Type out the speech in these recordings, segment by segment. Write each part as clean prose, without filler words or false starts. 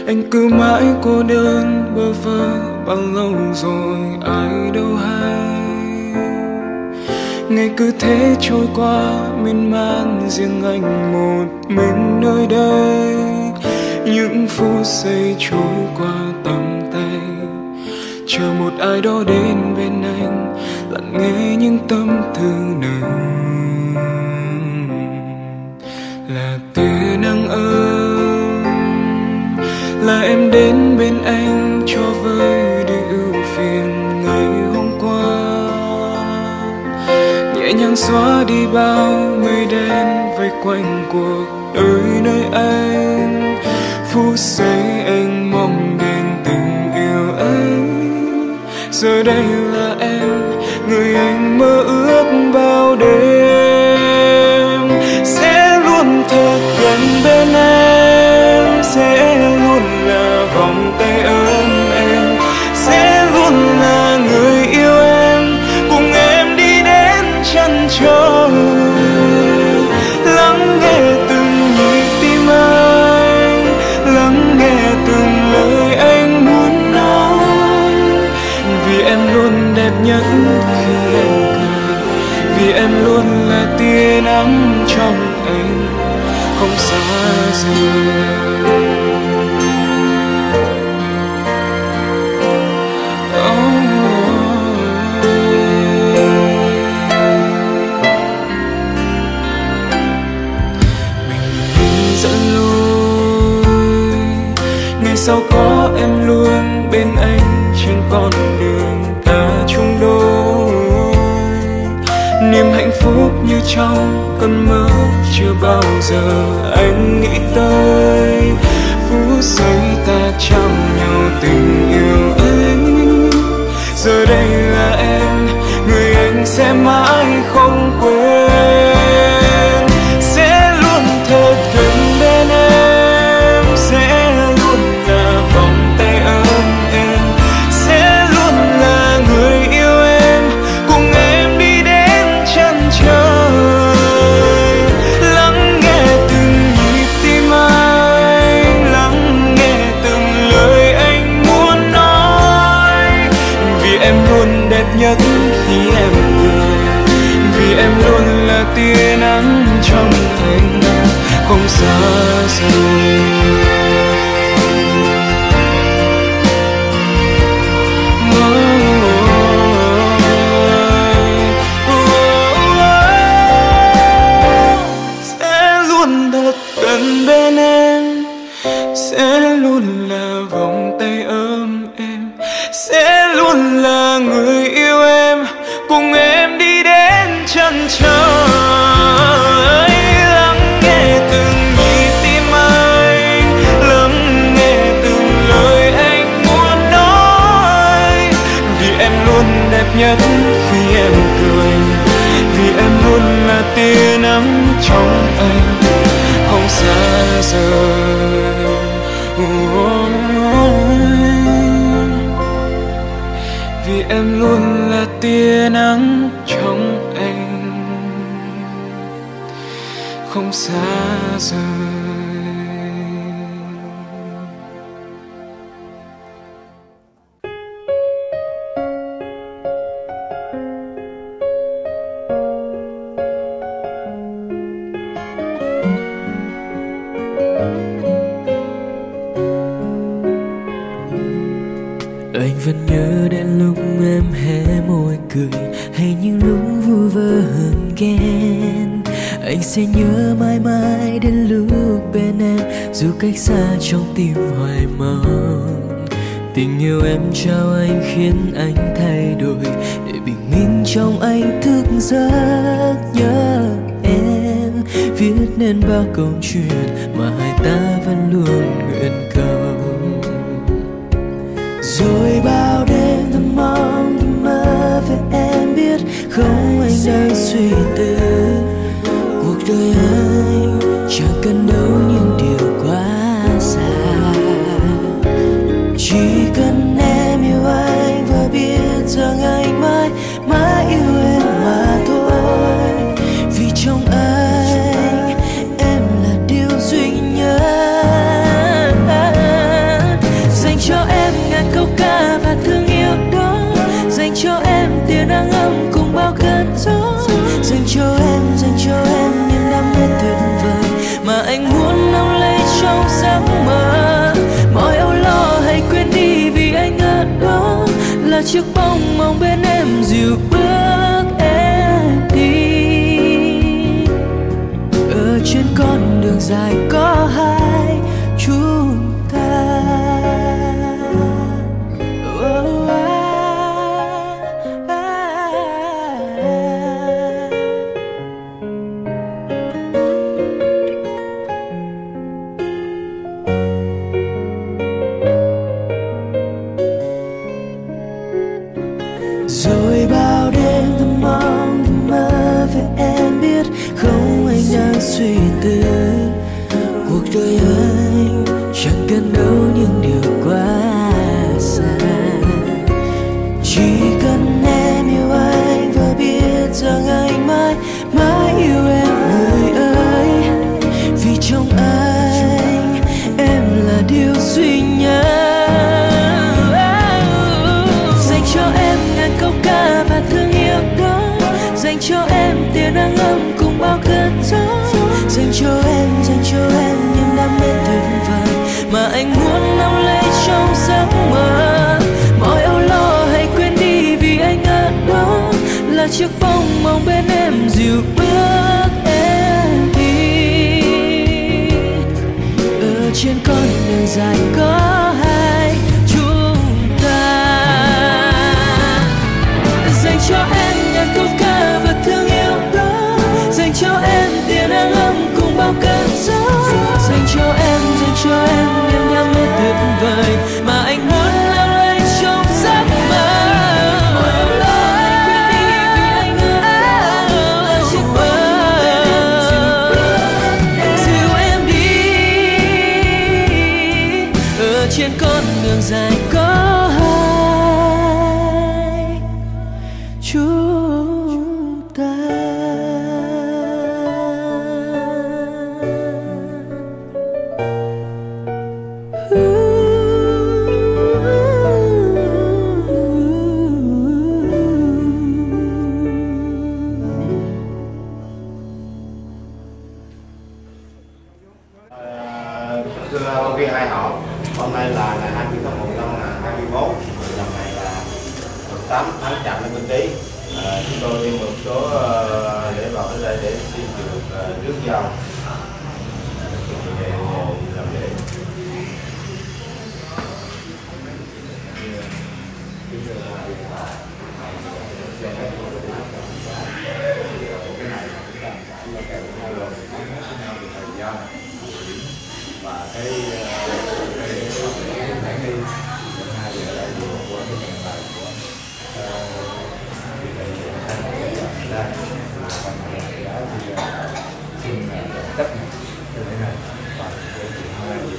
Anh cứ mãi cô đơn bơ vơ, bao lâu rồi ai đâu hay. Ngày cứ thế trôi qua miên man, riêng anh một mình nơi đây. Những phút giây trôi qua tầm tay, chờ một ai đó đến bên anh, lặng nghe những tâm tư nồng. Là tia nắng ấm, là em đến bên anh cho vơi đi ưu phiền ngày hôm qua. Nhẹ nhàng xóa đi bao mây đen vây quanh cuộc đời nơi anh. Phút giây anh mong đến tình yêu anh, giờ đây là em, người anh mơ ước bao đêm. Sẽ luôn thật gần bên em, sẽ luôn là vòng tay ấm em, sẽ luôn là người yêu em, cùng em đi đến chân trời. Lắng nghe từng nhịp tim anh, lắng nghe từng lời anh muốn nói. Vì em luôn đẹp nhất khi em cười, vì em luôn là tia nắng trong anh, không xa rời. Sao có em luôn bên anh trên con đường ta chung đôi. Niềm hạnh phúc như trong cơn mơ chưa bao giờ anh nghĩ tới. Phút giây ta trao nhau tình yêu anh, giờ đây là em, người anh sẽ mãi không quên. Sẽ luôn thật gần bên em, sẽ vòng tay ấm em, sẽ luôn là người yêu em, cùng em đi đến chân trời. Lắng nghe từng nhịp tim anh, lắng nghe từng lời anh muốn nói. Vì em luôn đẹp nhất khi em cười, vì em luôn là tia nắng trong anh, không xa rời. Bên em sẽ luôn là vòng tay ấm em, sẽ luôn là người yêu em, cùng em đi đến chân trời. Lắng nghe từng nhịp tim anh, lắng nghe từng lời anh muốn nói. Vì em luôn đẹp nhất khi em cười, vì em luôn là tia nắng trong anh, không xa rời. Vì em luôn là tia nắng trong anh, không xa rời. Anh vẫn nhớ đến lúc em hé môi cười, hay những lúc vui vơ hờn ghen. Anh sẽ nhớ mãi mãi đến lúc bên em, dù cách xa trong tim hoài mong. Tình yêu em trao anh khiến anh thay đổi, để bình minh trong anh thức giấc nhớ em. Viết nên bao câu chuyện mà hai ta vẫn luôn nguyện cầu. Rồi bao đêm thầm mong thầm mơ về em, biết không anh đang suy tư. Cuộc đời anh chẳng cần đâu những điều quá xa, chỉ cần em yêu anh và biết rằng anh mãi mãi yêu em mà thôi. Vì trong anh em là điều duy nhất. dành cho em niềm đam mê tuyệt vời mà anh muốn nắm lấy trong giấc mơ. Mọi âu lo hãy quên đi vì anh ở đó là chiếc bóng mong bên em dìu bước em đi. Ở trên con đường dài có hai chúng ta. Rồi bao đêm thầm mong thầm mơ về em biết không anh đang suy tư. Cuộc đời anh chẳng cần đâu những điều quá xa. Chỉ cần em yêu anh và biết rằng anh mãi mãi yêu em người ơi. Vì trong anh em là điều duy nhất. Dành cho em ngàn câu ca và thương yêu đó. Dành cho em tia nắng ấm cùng bao cơn gió. Dành cho em niềm đam mê tuyệt vời mà anh muốn nắm lấy trong giấc mơ. Mọi âu lo hãy quên đi vì anh ở đó là chiếc bóng mong bên em dìu bước em đi. Ở trên con đường dài có hai chúng ta. Dành cho em ngàn câu ca và thương yêu đó. Dành cho em tia nắng ấm cùng bao cơn gió. Dành cho em niềm đam mê tuyệt vời mà anh muốn nắm lấy trong giấc mơ. Mọi âu lo hãy quên đi vì anh ở đó là chiếc bóng dìu em đi. Ở trên con đường dài có hai chúng ta. Thưa viên hai họ, hôm nay là ngày 20 tháng 1 năm 2021, năm này là 8 tháng Chạp năm Canh Tý. Chúng tôi đi một số để vào tới đây để xin được rước dâu để làm lễ. Và cái bản đi hai giờ đây của cái ngày bài của thì đây đã thì xin tất cả cái lễ này và cái chuyện là gì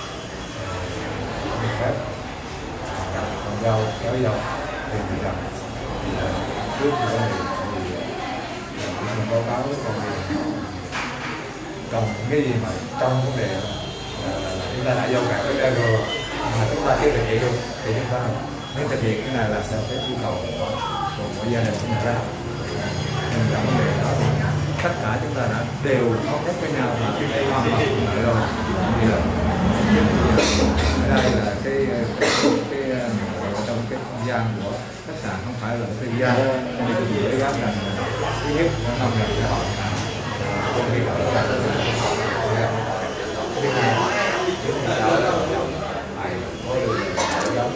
phép con dâu kéo dâu thì bị rằng trước khi có thì báo cáo với con gì cần cái gì mà trong vấn đề chúng ta đã vô cả cái đây rồi mà chúng ta chưa thực hiện luôn thì chúng ta nếu thực hiện cái này là theo cái yêu cầu của mỗi gia đình chúng ta ra nên trong vấn đề đó tất cả chúng ta đã đều có kết với nhau và cái hoàn toàn lại rồi như là ở đây là cái trong cái không gian của khách sạn không phải là cái gian nên cái gì để gắn rằng thứ nhất nó nằm là cái họ công ty đó là thứ hai chúng ta đã phải có được giống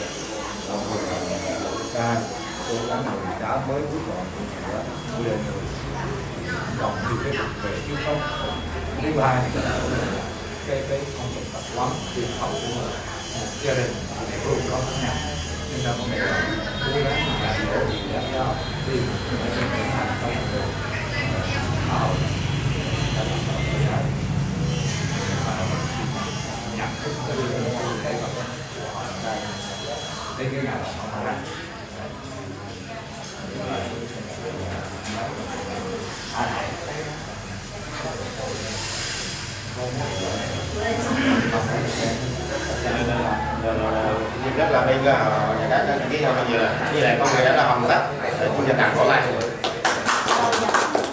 ca cố gắng người cá mới rút gọn của lên còn như cái về chứ không thứ ba thì là cái phong tục tập quán truyền thống của gia đình địa phương có khác nhau nên là vấn đề là cố gắng là dỗ gì đó cho đi tiến hành trong được họ nhận thức cái của họ đây đến cái ngày họ ra rất là bên nhà các đăng ký bây giờ như này con người đã là hoàn tất để chúng ta tặng cổ lại.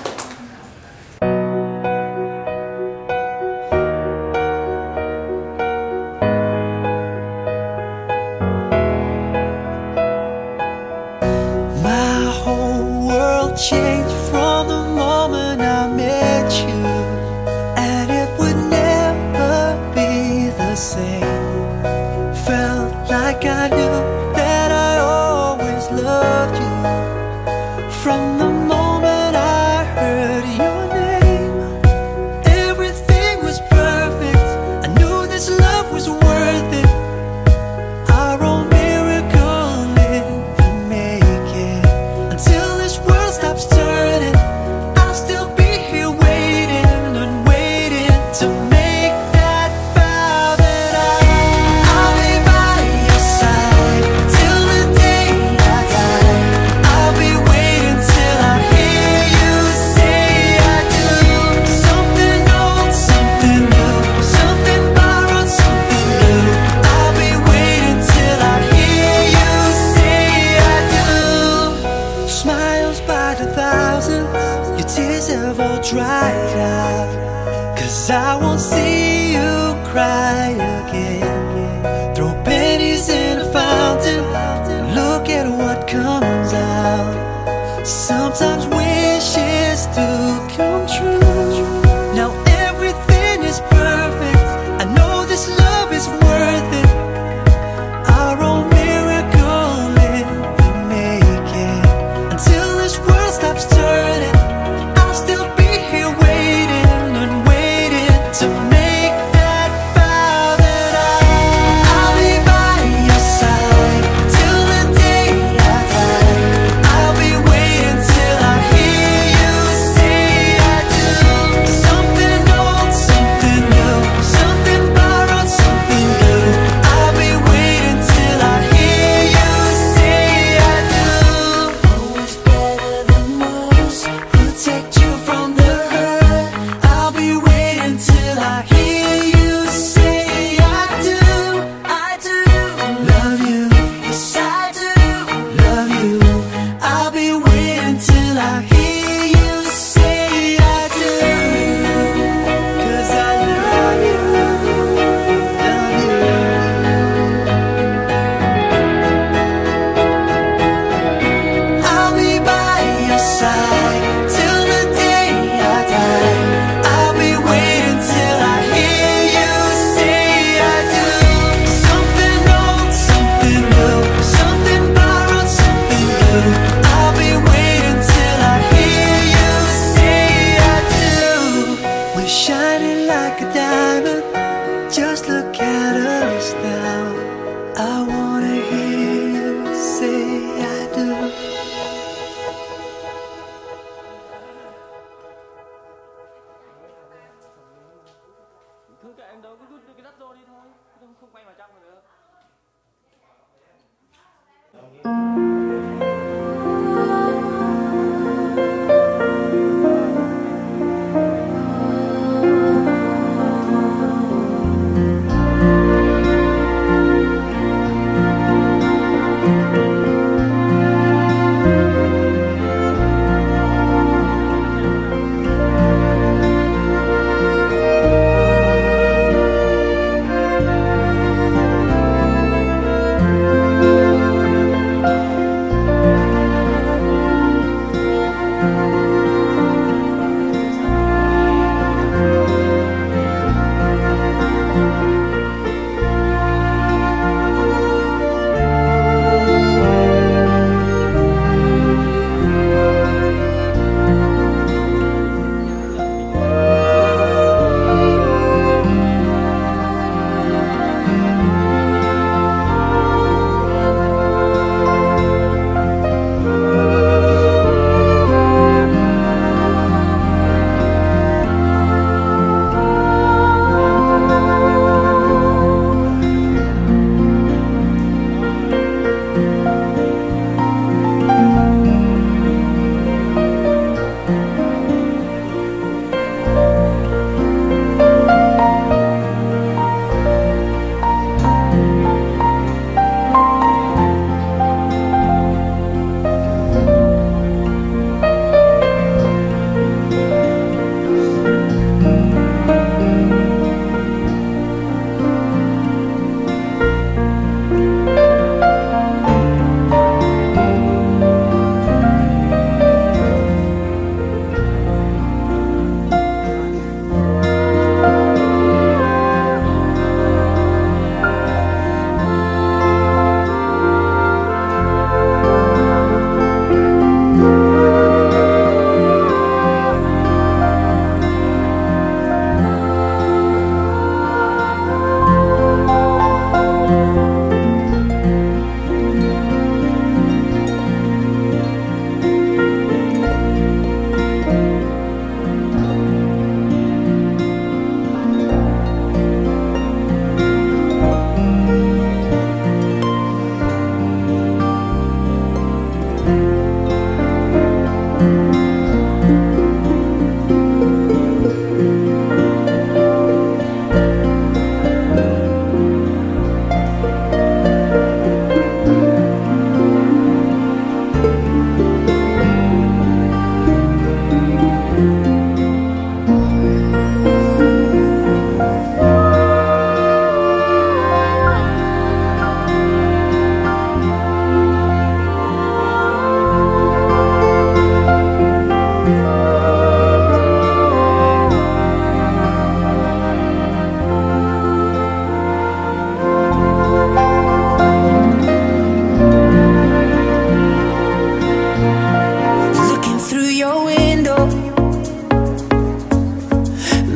'cause I won't see you cry again. Throw pennies in a fountain, look at what comes out. Sometimes wishes do come true. Now everything is perfect, I know this love is worth it. Our own miracle if we make it. Until this world stops turning, I'll still be here waiting and waiting to make that vow that I'll be by your side till the day I die. I'll be waiting till I hear you say I do. Something old, something new, something borrowed, something new. I'll be waiting till I hear you say I do. Always better than most, protect you from the hurt. I'll be waiting till I hear you say I do. I do love you, yes I do love you. I'll be waiting till I hear you say I do. 'Cause I love you, love you. I'll be by your side till the day I die. I'll be waiting till I hear you say I do. Something old, something new, something borrowed, something new. I'll be waiting till I hear you say I do. We're shining like a diamond, just look at us now. I wanna hear you say I do. Cứ kệ em đâu, cứ đưa cái đất vô đi thôi, không quay vào trong nữa.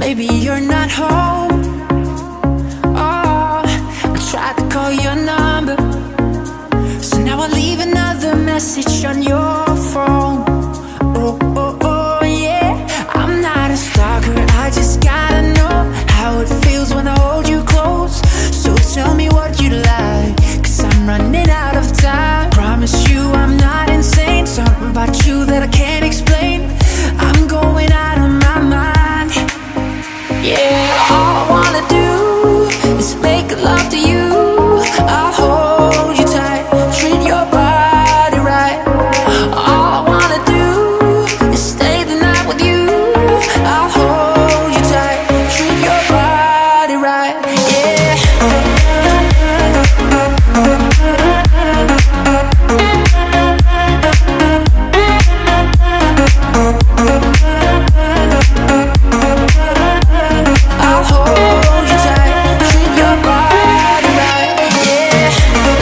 Baby, you're not home. Oh, I tried to call your number, so now I leave another message on your phone. Oh, oh, oh, yeah. I'm not a stalker, I just gotta know how it feels when I hold you close. So tell me what you like, 'cause I'm running out of time. Promise you I'm not insane, something about you that I can't explain. I'm going out of my mind. Yeah, all I wanna do is make love to you. I'll hold you tight, treat your body right. All I wanna do is stay the night with you. I'll hold you tight, treat your body right. Yeah. I'll hold you tight, treat your body right. Yeah.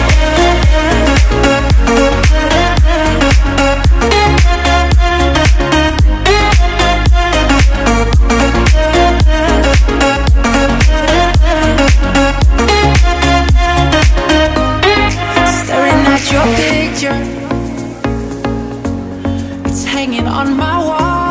Staring at your picture, it's hanging on my wall.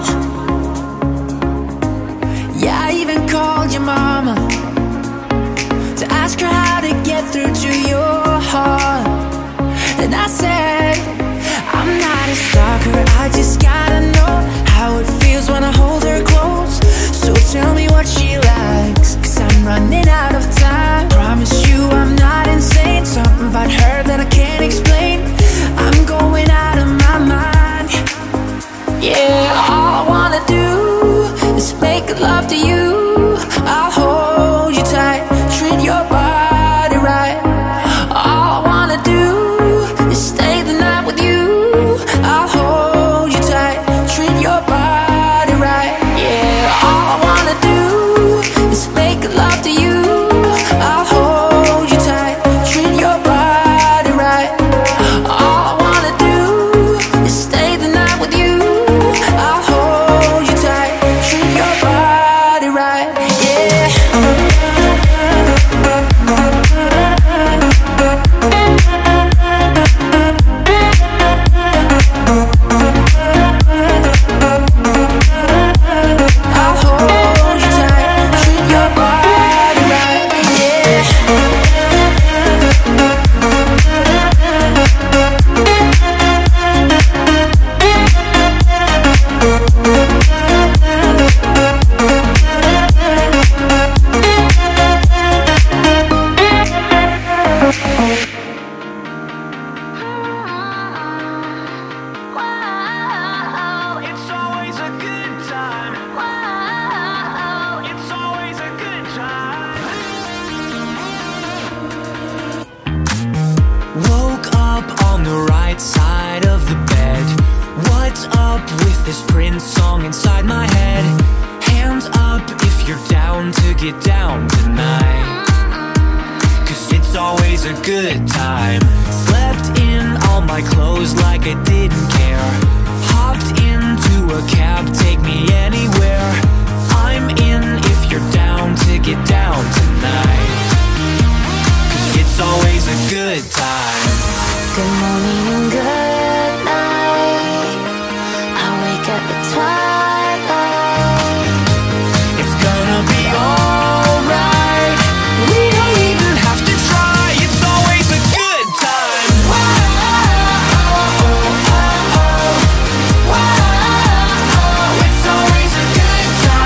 Yeah, I even called your mama to ask her how to get through to your heart. And I said, I'm not a stalker, I just gotta know how it feels when I hold her close. So tell me what she likes, 'cause I'm running out of time. Promise you I'm not insane, something about her that I can't explain. I'm going out of my mind. Yeah, all I wanna do is make love to you. I'll hold you tight, treat your body right. All I wanna do is stay the night with you. I'll hold you tight, treat your body right. Yeah, all I wanna do is make love to you. I'll hold you tight, treat your body right. All I wanna do is stay the night with you. I'll hold you tight, treat your body right. Yeah. I'll hold you tight, treat your body right. Yeah. Wow, it's always a good time. Wow, it's always a good time. Woke up on the right side of the bed. What's up with this Prince song inside my head? Hands up if you're down to get down tonight, 'cause it's always a good time. Slept in all my clothes like I didn't care. Hopped into a cab, take me anywhere. I'm in if you're down to get down tonight, 'cause it's always a good time. Good morning and good night. I wake up at twilight. It's gonna be alright. We don't even have to try. It's always a good time. It's always a good time.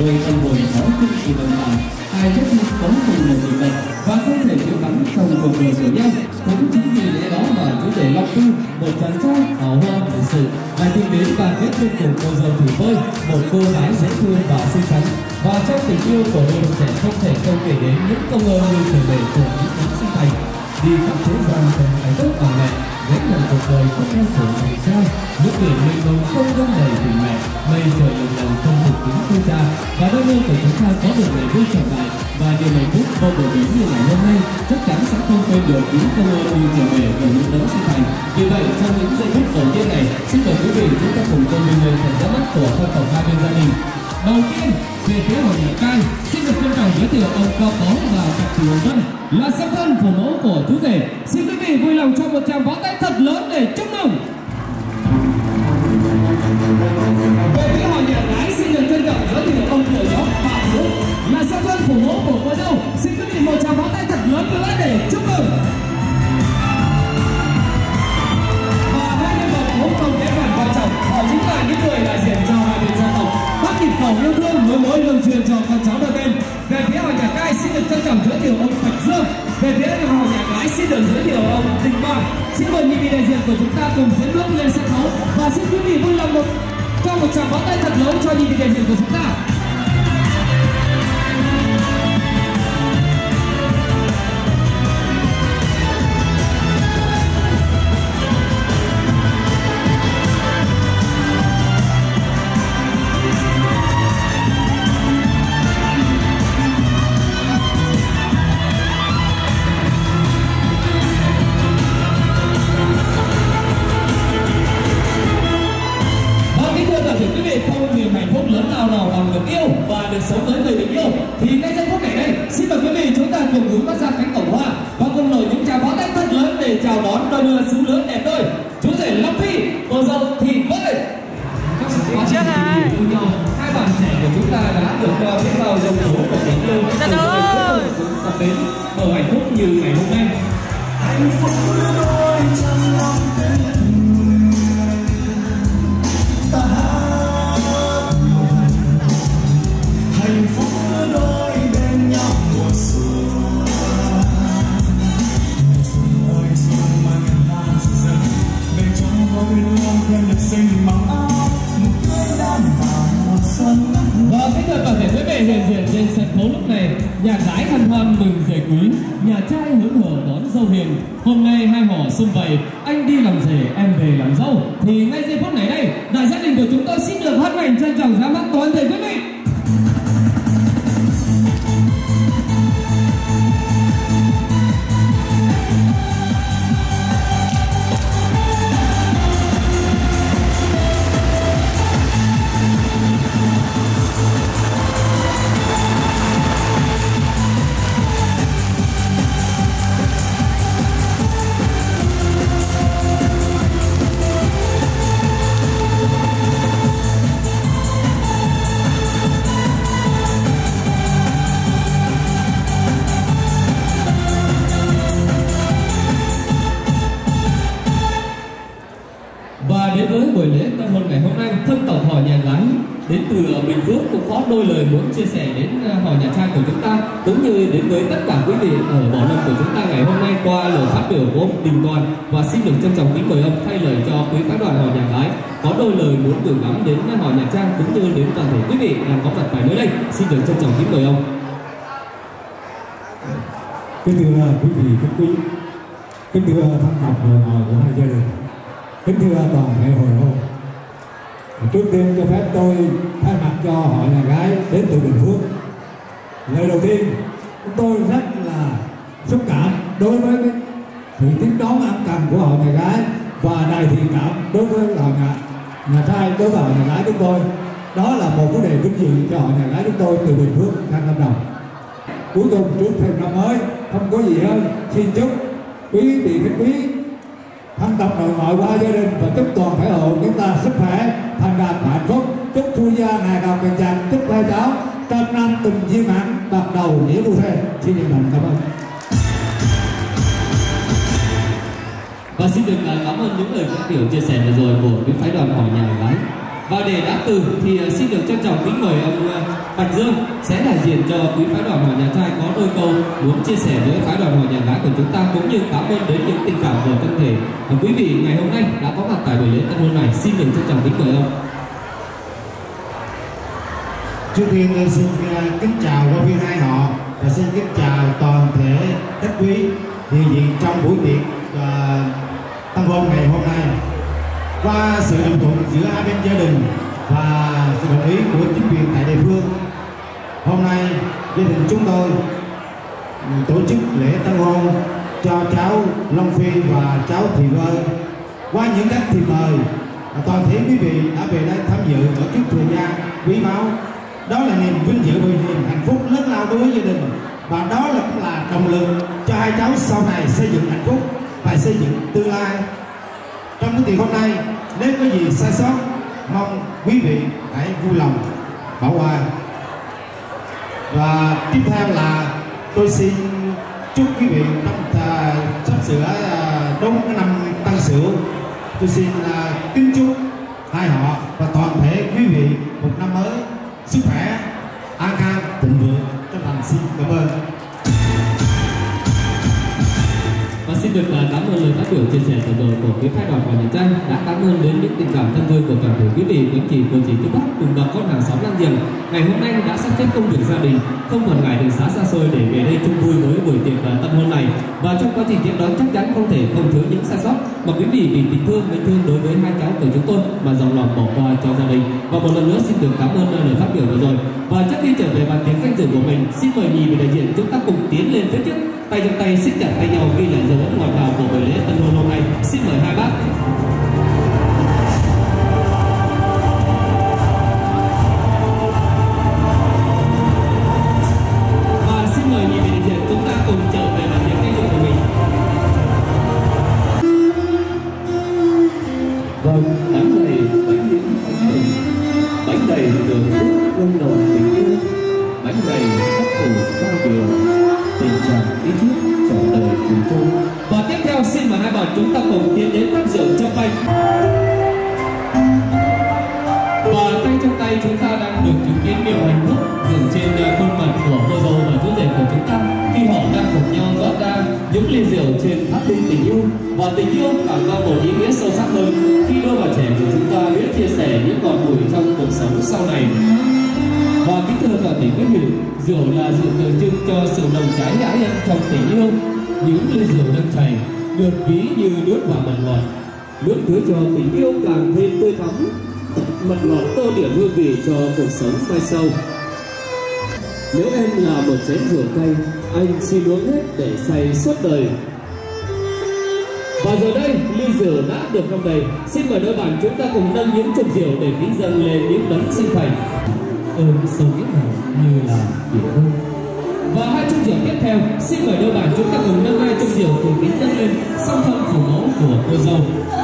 đôi tâm hồn có chung sự đồng cảm, ai trách nhiệm có cùng một định mệnh và không thể thiếu vắng trong cuộc đời của nhau. Cũng chính vì lẽ đó mà chú rể Long Tư, một chàng trai hào hoa lịch sự, lại tìm đến và kết hôn cùng cô dâu Thủy Vơi, một cô gái dễ thương và xinh xắn. Và trong tình yêu của đôi trẻ không thể không kể đến những công ơn như trở về của những đấng sinh thành. Đi khắp thế gian cần hạnh phúc bà mẹ, gánh nặng cuộc đời không theo khổ ngày xa, nước biển mênh mông không gom đầy tình mẹ, mây trời lần lần không thực kính cô cha. Và đôi môi của chúng ta có được ngày vui trở lại và niềm hạnh phúc vô bờ bến như ngày hôm nay chắc chắn sẽ không quên được những công ơn như trở về của những đấng sinh thành. Vì vậy trong những giây phút đầu tiên này, xin mời quý vị chúng ta cùng tôn vinh người thần ra mắt của thân tộc hai bên gia đình. Đầu tiên, về phía Hồ Nhật Cai, xin được trân trọng giới thiệu ông Cao Bó và Trạc Thị Hồng Vân là song thân phụ mẫu của chú rể. Xin quý vị vui lòng cho một tràng vỗ tay thật lớn để chúc mừng. Về phía Hồ Nhật Gái, xin được trân trọng giới thiệu ông Thừa Gió Phạm Phước là song thân phụ mẫu của cô dâu. Xin quý vị một tràng vỗ tay thật lớn nữa để chúc mừng. Và hai nhân vật hữu công kế phần quan trọng, họ chính là những người đại diện cho hai bên gia tộc, bắt kịp cầu yêu thương nối mối lương truyền cho con cháu đôi bên. Về phía Hồ Nhật Cai xin được trân trọng giới thiệu ông Bạch Dương. Về phía Hồ Nhật Gái xin được giới thiệu ông Đình Ba. Xin mời những vị đại diện của chúng ta cùng tiến bước lên sân khấu và xin quý vị vui lòng cho một tràng vỗ tay thật lớn cho những vị đại diện của chúng ta. Và được sống với người tình yêu thì ngay giây phút này đây, xin mời quý vị chúng ta cùng hướng mắt ra cánh cổng hoa và cùng nổi những tràng vỗ tay thật lớn để chào đón đôi mưa xứ lứa đẹp đôi chú rể Long Phi, cô dâu Thị Vơi. Trước này hai bạn trẻ của chúng ta đã được biết bao dòng số của tình yêu tập đến ở hạnh phúc như ngày hôm nay. Hạnh phúc đôi trăm năm hạnh phúc đôi bên nhau mùa xuân. Xuân ơi xuân mà ngàn năm dần về cho đôi lòng thêm được xinh màu áo một cưới đàn vào mùa xuân. Và kính thưa toàn thể quý vị, hiện diện trên sân khấu lúc này, nhà gái hân hoan mừng rể quý, nhà trai hớn hở đón dâu hiền. Hôm nay hai họ sum vầy, anh đi làm rể, em về làm dâu. Thì ngay giây phút này đây, đại gia đình của chúng tôi xin được hân hạnh trân trọng ra mắt toàn thể quý vị. Buổi lễ tân hôn ngày hôm nay, thân tộc họ nhà gái đến từ Bình Phước cũng có đôi lời muốn chia sẻ đến họ nhà trai của chúng ta, cũng như đến với tất cả quý vị ở Bảo Lâm của chúng ta ngày hôm nay qua lời phát biểu của ông Đình Toàn. Và xin được trân trọng kính mời ông thay lời cho quý phái đoàn họ nhà gái có đôi lời muốn gửi gắm đến họ nhà trai cũng như đến toàn thể quý vị đang có mặt tại nơi đây. Xin được trân trọng kính mời ông. Kính thưa quý vị khách quý, kính thưa thân tộc người ngồi của hai gia đình, kính thưa toàn thể hội hôn. Trước tiên cho phép tôi thay mặt cho họ nhà gái đến từ Bình Phước. Lời đầu tiên, chúng tôi rất là xúc cảm đối với cái sự tiếp đón ân cần của họ nhà gái và đầy thiện cảm đối với họ nhà trai, đối với họ nhà gái chúng tôi. Đó là một vấn đề vinh dự cho họ nhà gái chúng tôi từ Bình Phước sang Lâm Đồng. Cuối cùng trước thềm năm mới, không có gì hơn, xin chúc quý vị khách quý, thân tộc nội ngoại qua gia đình và chúc toàn thể hộ chúng ta sức khỏe, thành đạt hạnh phúc, chúc phu gia ngày càng bền chặt, chúc hai cháu trăm năm tình viên mãn, bắt đầu nghĩa phu thê. Xin chân thành cảm ơn. Và xin được cảm ơn những lời phát biểu chia sẻ vừa rồi của những phái đoàn họ nhà gái. Và để đáp từ thì xin được trân trọng kính mời ông Bạch Dương sẽ đại diện cho quý phái đoàn họ nhà trai có đôi câu muốn chia sẻ với phái đoàn họ nhà gái của chúng ta, cũng như cảm ơn đến những tình cảm của thân thể quý vị ngày hôm nay đã có mặt tại buổi lễ tân hôn này. Xin được trân trọng kính mời ông. Trước tiên xin kính chào quý vị hai họ và xin kính chào toàn thể khách quý hiện diện trong buổi tiệc tân hôn ngày hôm nay. Qua sự đồng thuận giữa hai bên gia đình và sự đồng ý của chính quyền tại địa phương, hôm nay gia đình chúng tôi tổ chức lễ tân hôn cho cháu Long Phi và cháu Thị Vơi. Qua những các thiệp mời, toàn thể quý vị đã về đây tham dự ở trước thời gian quý báu. Đó là niềm vinh dự và niềm hạnh phúc lớn lao đối với gia đình, và đó cũng là động lực cho hai cháu sau này xây dựng hạnh phúc và xây dựng tương lai. Trong cái tiệc hôm nay, nếu có gì sai sót, mong quý vị hãy vui lòng bỏ qua. Và tiếp theo là tôi xin chúc quý vị sắp sửa đón cái năm Tân Sửu, tôi xin kính chúc hai họ và toàn thể quý vị một năm mới sức khỏe, an khang, thịnh vượng. Chân thành xin cảm ơn. Và xin được cảm ơn lời phát biểu chia sẻ vừa rồi của quý phái đoàn họ nhà trai, đã cảm ơn đến những tình cảm thân thương của toàn thể quý vị, quý chị, cô chị, chú bác cùng bà con hàng xóm láng giềng ngày hôm nay đã sắp xếp công việc gia đình, không còn ngại đường xá xa xôi để về đây chung vui với buổi tiệc tân hôn này. Và trong quá trình tiếp đón chắc chắn không thể không thiếu những sai sót mà quý vị vì tình thương, mến thương đối với hai cháu của chúng tôi mà dòng lòng bỏ qua cho gia đình. Và một lần nữa xin được cảm ơn lời phát biểu vừa rồi. Và trước khi trở về bàn tiếng danh dự của mình, xin mời nhì vị đại diện chúng ta cùng tiến lên phía trước, tay trong tay siết chặt tay nhau ghi lại dấu ấn ngọt ngào của buổi lễ tân hôn hôm nay. Xin mời hai bác. Và xin mời nhì vị đại diện chúng ta cùng trở về bàn tiếng danh dự của mình. Vâng, bánh đầy bánh những bánh đầy đường nước hương nồng tình yêu, bánh đầy ấp ủ bao điều tình trạng ý thiết trọn đời cùng chung. Và tiếp theo xin mời hai bạn chúng ta cùng tiến đến thắp rượu trong tay. Và tay trong tay chúng ta đang được chứng kiến niềm hạnh phúc dừng trên khuôn mặt của cô dâu và chú rể của chúng ta khi họ đang cùng nhau rót ra những ly rượu trên tháp ly tình yêu. Và tình yêu càng có một ý nghĩa sâu sắc hơn khi đôi bà trẻ của chúng ta biết chia sẻ những ngọt bùi trong cuộc sống sau này. Và kính thưa toàn thể quý vị, rượu là sự tượng trưng cho sự nồng cháy ái ân trong tình yêu. Những ly rượu đang chảy được ví như nước vào mật ngọt, nước tưới cho tình yêu càng thêm tươi thắm, mật ngọt tô điểm hương vị cho cuộc sống mai sau. Nếu em là một chén rượu cay, anh xin uống hết để say suốt đời. Và giờ đây, ly rượu đã được đong đầy. Xin mời đôi bạn chúng ta cùng nâng những chục rượu để kính dâng lên những đấng sinh thành. Ơn sâu nghĩa nào như là biển đông. Và hai chục rượu tiếp theo, xin mời đôi bạn chúng ta cùng nâng hai chục rượu cùng kính dâng lên song thân phủ mẫu của cô dâu.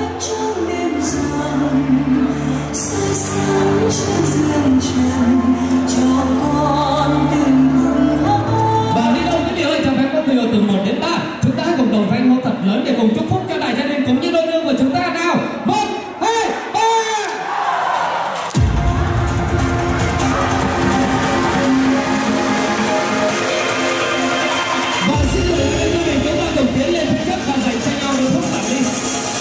Và đi đâu quý vị ơi, cho phép có người từ 1 đến 3, chúng ta hãy cùng đồng thanh hô thật lớn để cùng chúc phúc cho đại gia đình cũng như đôi nương của chúng ta nào. 1, 2, 3. Và xin mời quý vị chúng ta cùng tiến lên phía trước và dành cho nhau đôi phút tạm ly.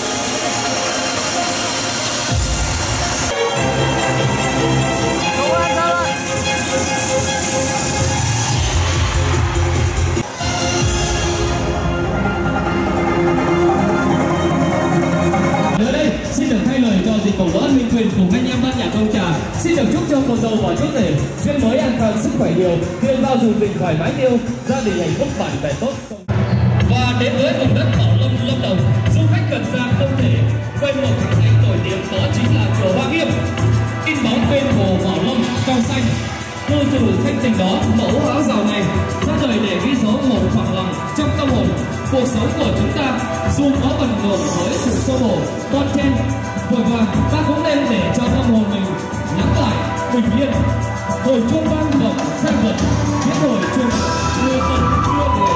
Nữa đây, xin được thay lời cho dịp cầu đỡ Minh Quyền cùng anh em ban nhạc Ông Trà. Xin được chúc cho cô dâu và chú rể duyên mới an khang, sức khỏe nhiều, tiền bao dù tình thoải mái tiêu, gia đình hạnh phúc, bạn bè tốt. Và đến với vùng đất Bảo Lâm, Lâm Đồng, du khách gần xa không thể quên một thắng cảnh nổi tiếng, đó chính là chùa Hoa Nghiêm. In bóng bên hồ Bảo Lâm trong xanh. Cô chủ thanh tình đó, mẫu áo giàu này ra đời để ghi dấu một khoảng lòng trong tâm hồn. Cuộc sống của chúng ta dù có bận rộn với sự xô bồ, bon chen, vội vàng, ta cũng nên để cho tâm hồn mình nhắm lại bình yên. Hồi chuông vang động say vật, những hồi chuông đưa tận đưa người.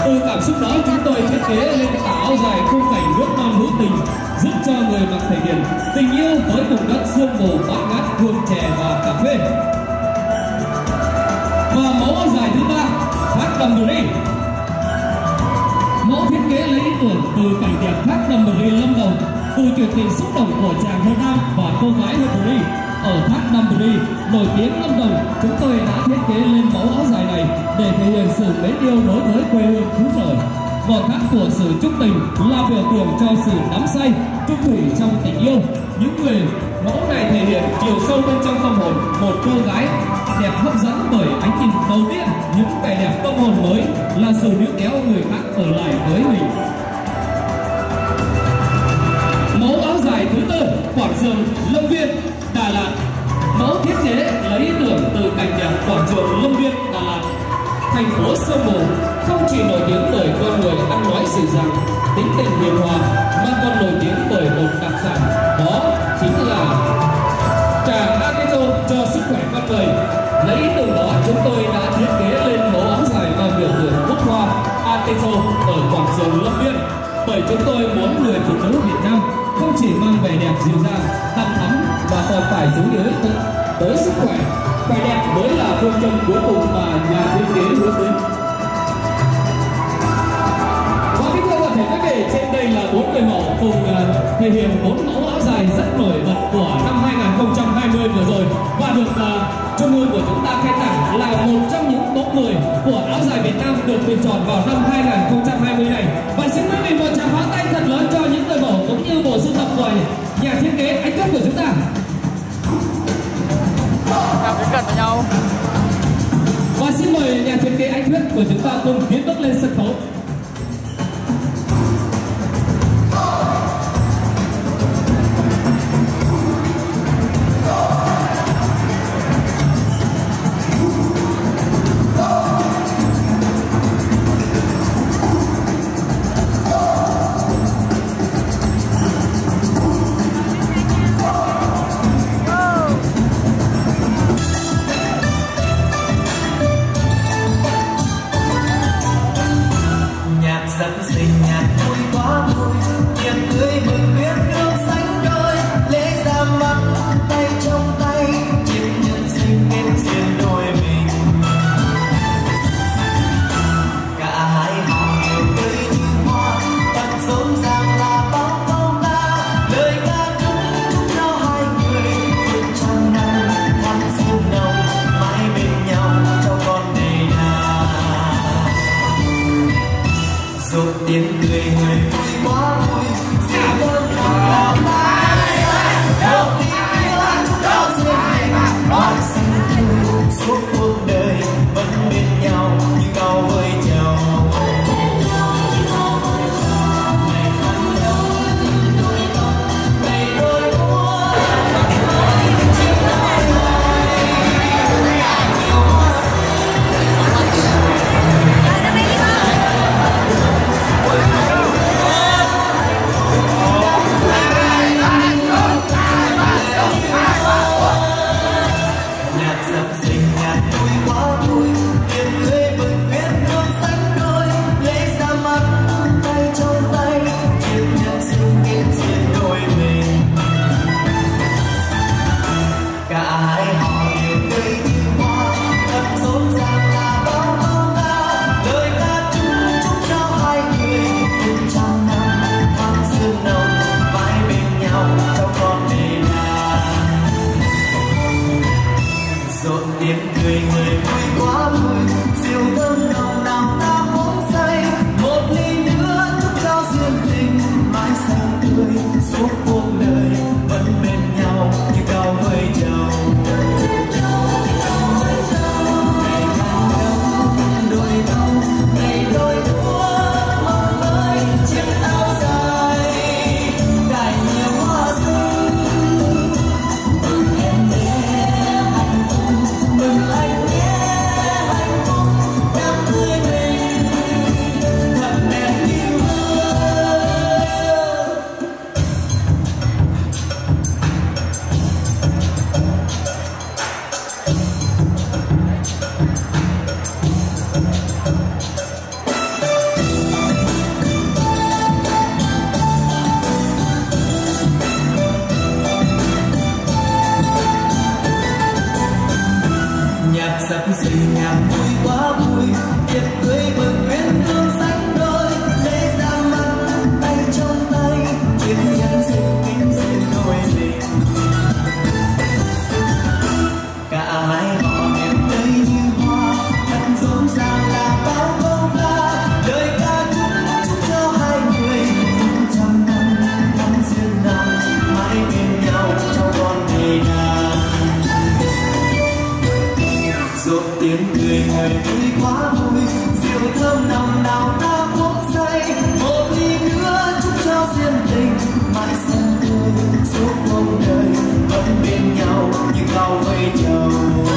Từ cảm xúc đó chúng tôi thiết kế lên tà áo dài khung cảnh nước non hữu tình, giúp cho người mặc thể hiện tình yêu với vùng đất sương mù bát ngát hương chè và cà phê. Và mẫu áo dài thứ ba, thác Đầm Rì. Mẫu thiết kế lấy ý tưởng từ cảnh đẹp thác Đầm Rì Lâm Đồng, từ chuyện tình xúc động của chàng Hồ Nam và cô gái Hồ Rì ở thác Đầm Rì nổi tiếng Lâm Đồng. Chúng tôi đã thiết kế lên mẫu áo dài này để thể hiện sự mến yêu đối với quê hương xứ sở. Vỏ thác của sự chúc tình là biểu tượng cho sự đắm say chung thủy trong tình yêu. Những người mẫu này thể hiện chiều sâu bên trong tâm hồn một cô gái đẹp hấp dẫn bởi ánh nhìn đầu tiên. Những vẻ đẹp tâm hồn mới là sự níu kéo người khác ở lại với mình. Mẫu áo dài thứ tư, Quảng Trường Lâm Viên, Đà Lạt. Mẫu thiết kế lấy ý tưởng từ cảnh đẹp Quảng Trường Lâm Viên, Đà Lạt. Thành phố sương mù không chỉ nổi tiếng bởi con người ăn nói dịu dàng, tính tình hiền hòa, mà còn nổi tiếng bởi một đặc sản, đó chính là trà Aketo cho sức khỏe con người. Lấy ý tưởng đó, chúng tôi đã thiết kế lên mẫu áo dài và biểu tượng quốc hoa Aketo ở Quảng Trường Lâm Viên. Bởi chúng tôi muốn người phụ nữ Việt Nam không chỉ mang vẻ đẹp dịu dàng, đầm thắm mà còn phải chú ý tới sức khỏe. Vẻ đẹp mới là phương châm cuối cùng mà nhà thiết kế hướng đến. Và kính thưa toàn thể quý vị, trên đây là 4 người mẫu cùng thể hiện 4 mẫu áo dài rất nổi bật của năm 2020 vừa rồi, và được Trung ương của chúng ta khen tặng là một trong những top 10 của áo dài Việt Nam được bình chọn vào năm 2020 này. Và xin quý vị một tràng pháo tay thật lớn cho những người mẫu cũng như bộ sưu tập của nhà thiết kế Anh Tuyết của chúng ta. Đến gần với nhau. Và xin mời nhà thiết kế Anh Tuyết của chúng ta cùng tiến bước lên sân khấu. sự nhạc vui quá vui, tiệc cưới mừng nguyên hương xanh đôi, lễ ra mắt tay trong tay, chuyện nhân sinh kính sự đôi mình. Cả hai họ đẹp tươi như hoa, thật rộn ràng là bao câu ca, lời ca chúc cho hai người vững trăm năm thắm duyên nồng, mãi bên nhau trong con ngày nào. Rộn tiếng cười người vui quá vui, rượu thơm nồng nào ta uống say, một ly nữa chúc cho duyên tình mãi xanh tươi suốt cuộc đời, vẫn bên nhau như cao vây trầu.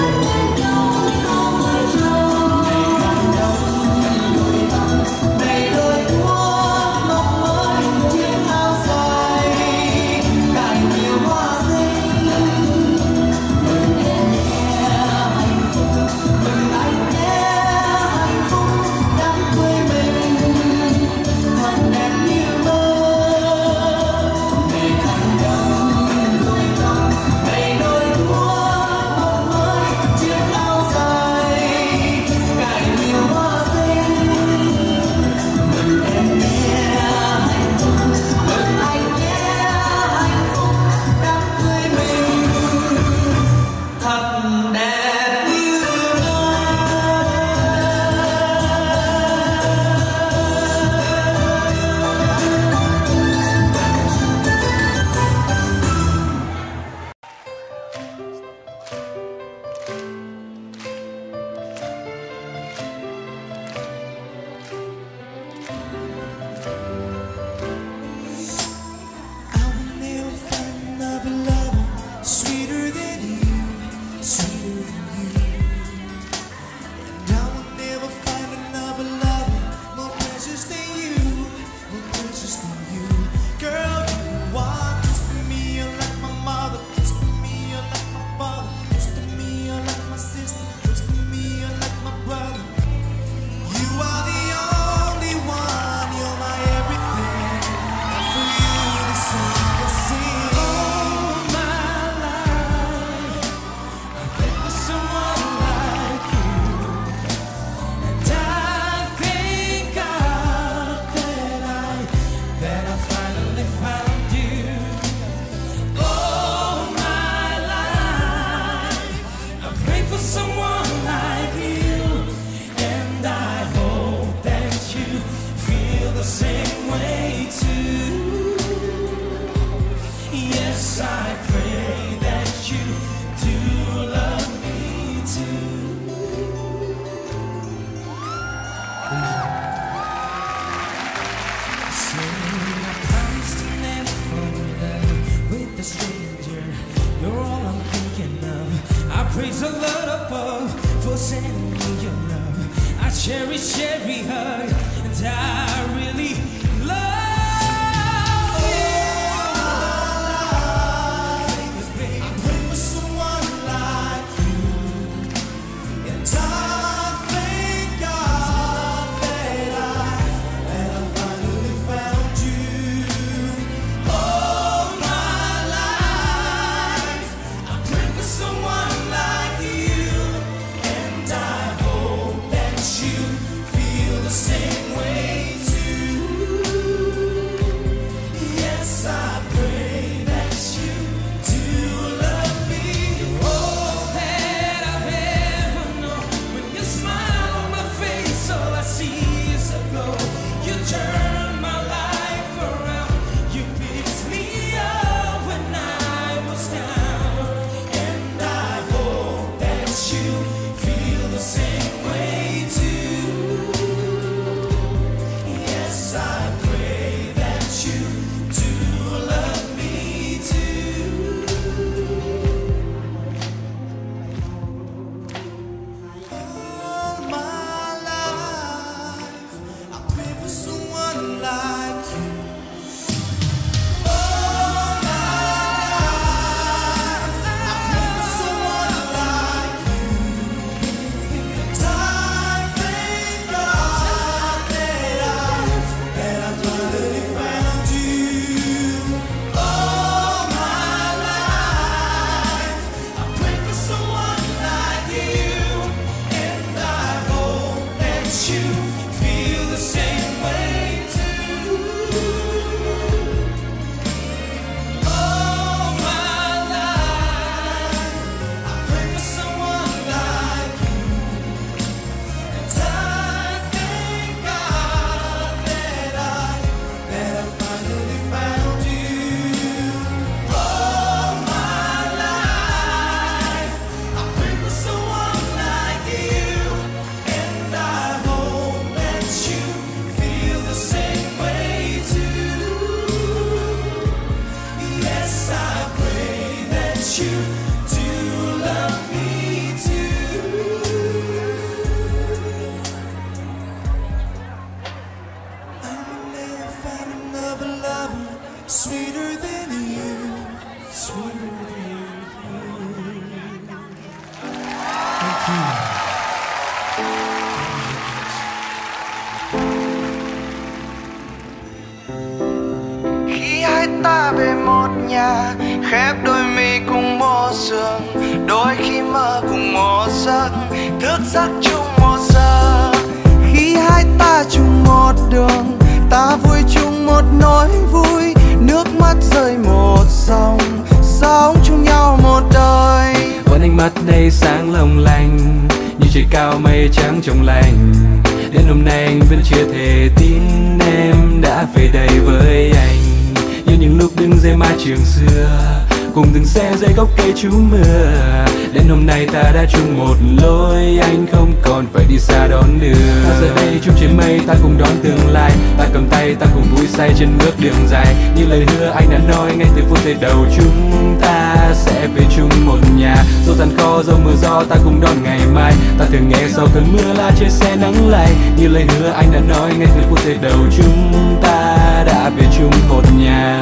Praise the Lord above for sending me your love. I cherish every hug, and I really love you. I pray for someone like you, and I thank God that I finally found you. All my life, I pray for someone like you, and I hope that you feel the same way. sweeter than you, sweeter than you. Thank you. Khi hai ta về một nhà, khép đôi mi cùng một giường, đôi khi mơ cùng một giấc, thức giấc chung một giờ. Khi hai ta chung một đường, ta vui chung một nỗi vui, nước mắt rơi một dòng, sống chung nhau một đời. Vẫn ánh mắt đây sáng long lanh, như trời cao mây trắng trong lành. Đến hôm nay anh vẫn chưa thể tin em đã về đây với anh. Như những lúc đứng dưới mái trường xưa, cùng từng xe dưới gốc cây trú mưa. Đến hôm nay ta đã chung một lối, anh không còn phải đi xa đón đưa. Ta giờ đây chung trên mây, ta cùng đón tương lai. Ta cầm tay, ta cùng vui say trên bước đường dài. Như lời hứa anh đã nói ngay từ phút giây đầu, chúng ta sẽ về chung một nhà. Dẫu gian khó, dẫu mưa gió, ta cùng đón ngày mai. Ta thường nghe sau cơn mưa là trên xe nắng lại. Như lời hứa anh đã nói ngay từ phút giây đầu, chúng ta đã về chung một nhà.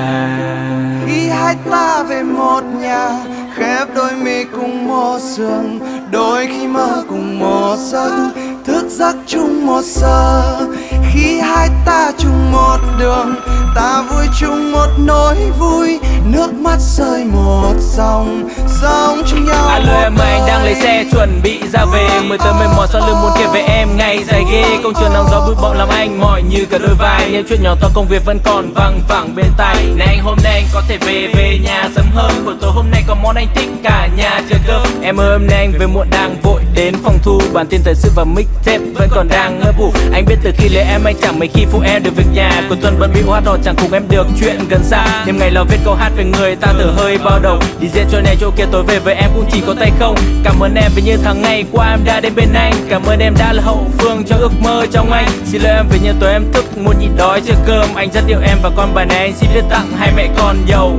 Khi hai ta về một nhà, khép đôi mi cùng một giường, đôi khi mơ cùng một giấc, thức giấc chung một giờ. Khi hai ta chung một đường, ta vui chung một nỗi vui, nước mắt rơi một dòng, sống chung nhau. Alo em ơi, anh đang lấy xe chuẩn bị ra về, mới tới mệt mỏi sau lưng muốn kể về em ngày dài ghê. Công trường nắng gió bụi bặm làm anh mỏi như cả đôi vai, những chuyện nhỏ to công việc vẫn còn văng vẳng bên tai. Này anh hôm nay anh có thể về nhà sớm hơn, buổi tối hôm nay có món anh thích cả nhà chờ cơm. Em ơi hôm nay anh về muộn đang vội đến phòng thu, bản tin thời sự và mixtape vẫn còn đang ngơ ngủ. Anh biết từ khi lấy em anh chẳng mấy khi phụ em được việc nhà, cuối tuần bận bịu hát hò chẳng cùng em được chuyện gần xa. Đêm ngày lo viết câu hát về người ta thở hơi bao đầu, đi diễn chỗ này chỗ kia tối về với em cũng chỉ có tay không. Cảm ơn em vì như tháng ngày qua em đã đến bên anh, cảm ơn em đã là hậu phương cho ước mơ trong anh. Xin lỗi em vì như tối em thức muốn nhịn đói chờ cơm, anh rất yêu em và con bài này anh xin viết tặng hai mẹ con giàu.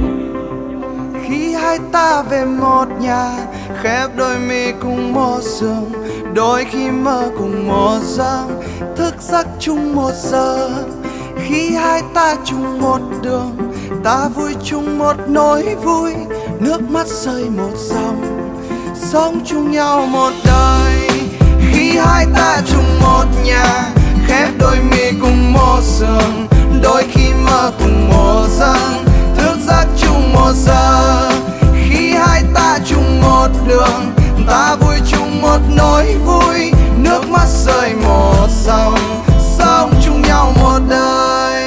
Khi hai ta về một nhà, khép đôi mi cùng một giường, đôi khi mơ cùng một giấc, thức giấc chung một giờ. Khi hai ta chung một đường, ta vui chung một nỗi vui, nước mắt rơi một dòng, sống chung nhau một đời. Khi hai ta chung một nhà, khép đôi mi cùng một giường, đôi khi mơ cùng một giấc, thức giấc chung một giờ. Khi hai ta chung một đường, ta vui chung một nỗi vui, nước mắt rơi một dòng, sống chung nhau một đời.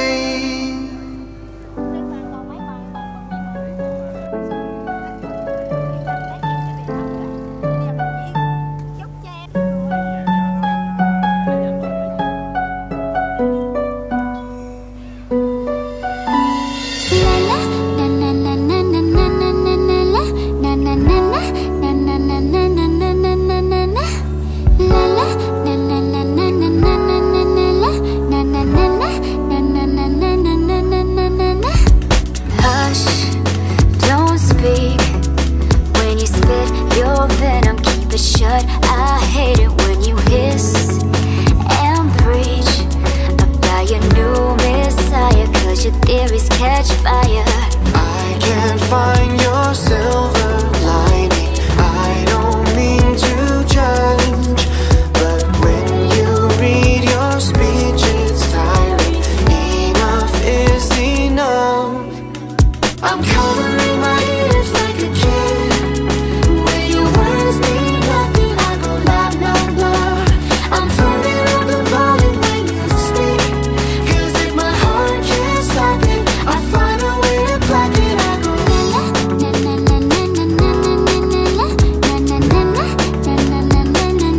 Shut. I hate it when you hiss and preach about your new messiah, 'cause your theories catch fire. I can't find your silver lining. I don't mean to judge, but when you read your speech, it's tiring. Enough is enough. I'm covering my ears like a kid. When your words mean nothing, I go blah blah blah. I'm turning up the volume when you speak, 'cause if my heart can't stop it, I find a way to block it. I go na na na na na na na na na na na na na na na na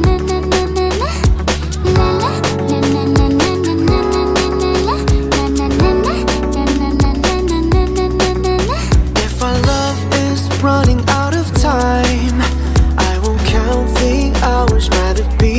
na. If our love is running out of time, I won't count the hours, rather be